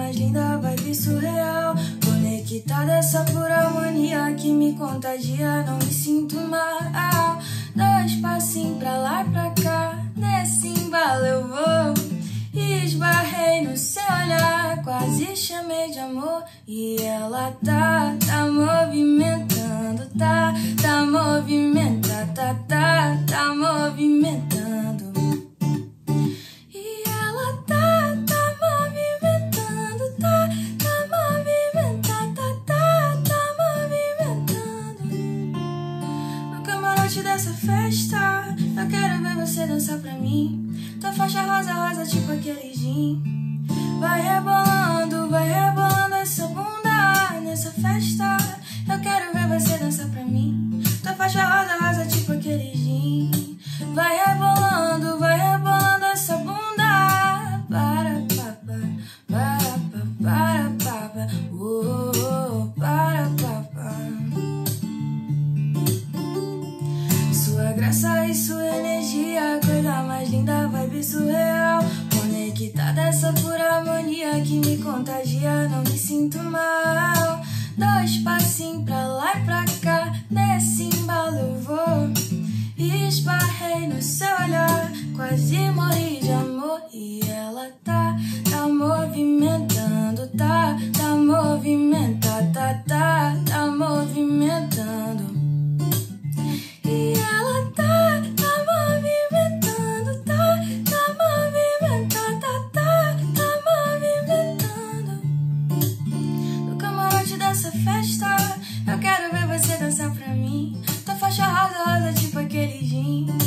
mais linda, vibe surreal. Conectada essa pura harmonia que me contagia, não me sinto mal. Dois passinhos pra lá e pra cá, nesse embalo eu vou. Esbarrei no seu olhar, quase chamei de amor. E ela tá movimentando, tá movimentando, tá movimentando. E ela tá movimentando, tá movimentando, tá movimentando. No camarote dessa festa, eu quero ver você dançar pra mim. Tua faixa rosa, rosa, tipo aquele gin. Vai rebolando essa bunda nessa festa. Eu quero ver você dançar pra mim. Tua faixa rosa, rosa, tipo aquele gin. Vai rebolando essa bunda. Para, papa, para, papa. Para, papa. Sua graça e sua energia, coisa mais linda, vibe surreal. Conectada essa pura harmonia que me contagia, não me sinto mal. Dois passinhos pra lá e pra cá, nesse embalo eu vou. Esbarrei no seu olhar, quase morri de amor. E ela tá movimentando, tá movimentando, tá movimentando. E ela tá movimentando, tá movimentando, tá movimentando. No camarote dessa festa, eu quero ver você dançar pra mim. Tua faixa rosa, rosa, tipo aquele gin.